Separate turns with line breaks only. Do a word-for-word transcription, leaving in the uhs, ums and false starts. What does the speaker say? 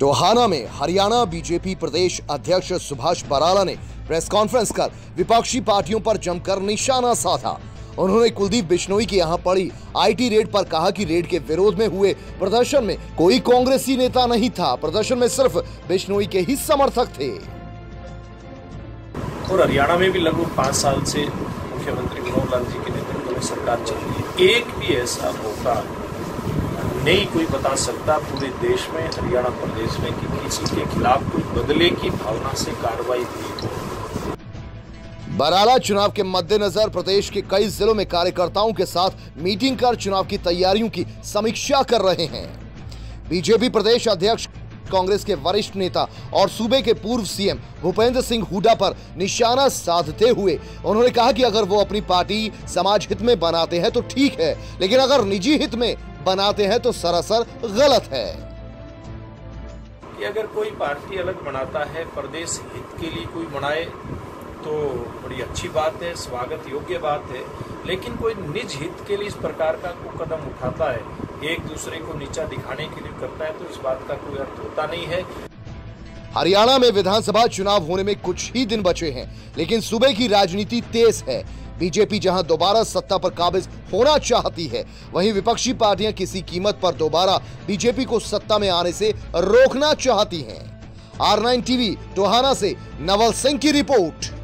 टोहाना में हरियाणा बीजेपी प्रदेश अध्यक्ष सुभाष बराला ने प्रेस कॉन्फ्रेंस कर विपक्षी पार्टियों पर जमकर निशाना साधा। उन्होंने कुलदीप बिश्नोई की यहां पड़ी आईटी रेड पर कहा कि रेड के विरोध में हुए प्रदर्शन में कोई कांग्रेसी नेता नहीं था, प्रदर्शन में सिर्फ बिश्नोई के ही समर्थक थे।
और हरियाणा में भी लगभग पांच साल से मुख्यमंत्री मनोहर लाल जी के नेतृत्व में सरकार चल रही है। एक भी ऐसा मौका नहीं कोई बता सकता पूरे देश में, हरियाणा प्रदेश में, कि किसी के खिलाफ कोई बदले की भावना से कार्रवाई हुई हो।
बराला चुनाव के मद्देनजर प्रदेश के कई जिलों में कार्यकर्ताओं के साथ मीटिंग कर चुनाव की तैयारियों की समीक्षा कर रहे हैं। बीजेपी प्रदेश अध्यक्ष कांग्रेस के वरिष्ठ नेता और सूबे के पूर्व सीएम भूपेंद्र सिंह हुड्डा पर निशाना साधते हुए उन्होंने कहा कि अगर वो अपनी पार्टी समाज हित में बनाते हैं तो ठीक है, लेकिन अगर निजी हित में बनाते हैं तो सरासर गलत है।
कि अगर कोई पार्टी अलग बनाता है, प्रदेश हित के लिए कोई बनाए तो बड़ी अच्छी बात है, स्वागत योग्य बात है, लेकिन कोई निज हित के लिए इस प्रकार का कोई कदम उठाता है, एक दूसरे को नीचा दिखाने के लिए करता है, तो इस बात का कोई अर्थ होता नहीं है।
हरियाणा में विधानसभा चुनाव होने में कुछ ही दिन बचे हैं, लेकिन सूबे की राजनीति तेज है। बीजेपी जहां दोबारा सत्ता पर काबिज होना चाहती है, वहीं विपक्षी पार्टियां किसी कीमत पर दोबारा बीजेपी को सत्ता में आने से रोकना चाहती हैं। आर नाइन टीवी टोहाना से नवल सिंह की रिपोर्ट।